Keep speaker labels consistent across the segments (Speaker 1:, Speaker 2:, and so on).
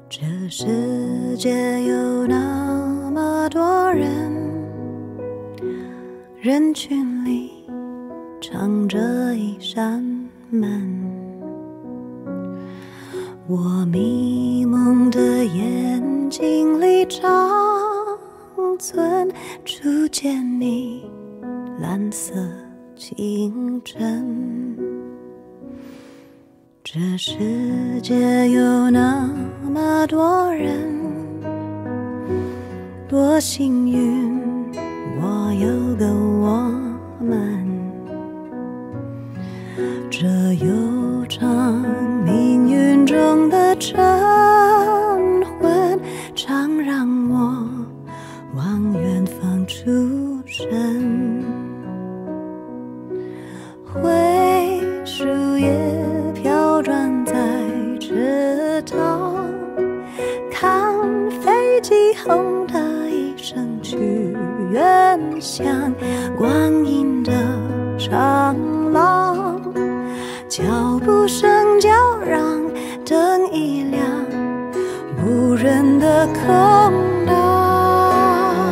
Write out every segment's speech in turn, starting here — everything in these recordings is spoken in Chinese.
Speaker 1: 这世界有那么多人，人群里藏着一扇门。我迷蒙的眼睛里长存初见你蓝色清晨。这世界有那么多人，多幸运我有个我们。这悠长命运中的晨昏，常让我往远方出神。灰树叶飘转在池塘，看飞机轰的一声去远乡，光阴的长廊，脚步声叫嚷，灯一亮，无人的空荡。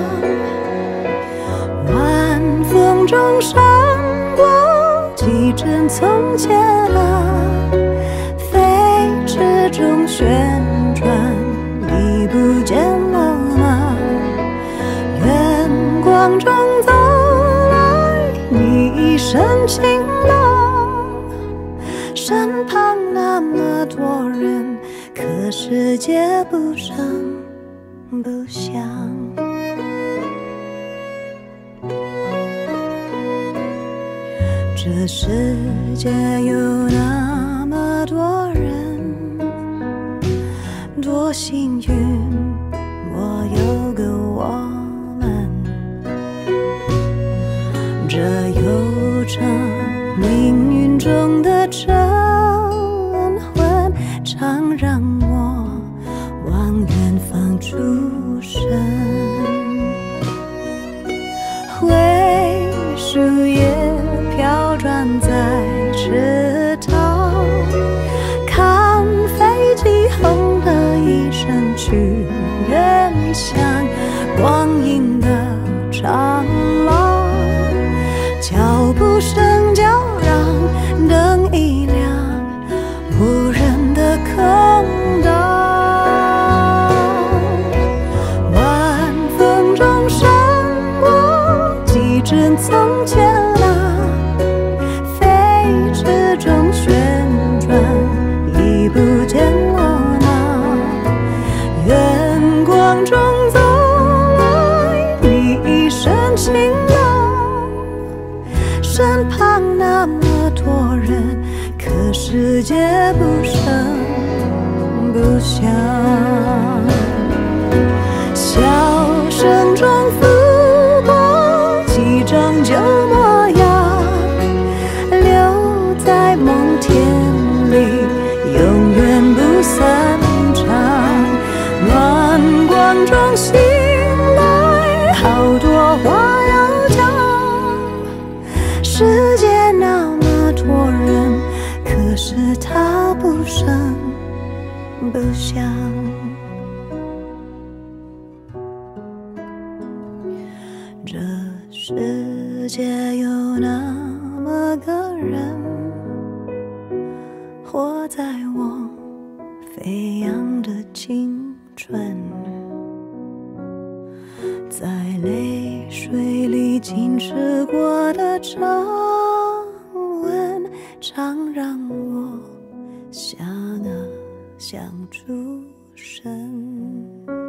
Speaker 1: 晚风中闪过几帧从前啊，飞驰中旋转，已不见了吗？远光中走来你一身晴朗，身旁那么多人，可世界不声不响。这世界有那么多人，多幸运我有个我们。这悠长命运中的晨昏，常让我往远方出神。灰树叶飘转在池塘，看飞机轰的一声去远乡，光阴的长廊，脚步声叫嚷，灯一亮，无人的空荡。晚风中闪过几帧从前啊，飞驰中旋转，已不见了吗？远光中走来你一身晴朗，身旁那么多人，可世界不声不响。笑声中拂过几张旧模样，留在梦田里，永远不散场。暖光中醒来，好多话要讲。世界那么多人，可是它不声不响。这世界有那么个人，活在我飞扬的青春，在泪水里浸湿过的皱纹，常让我想啊想出神。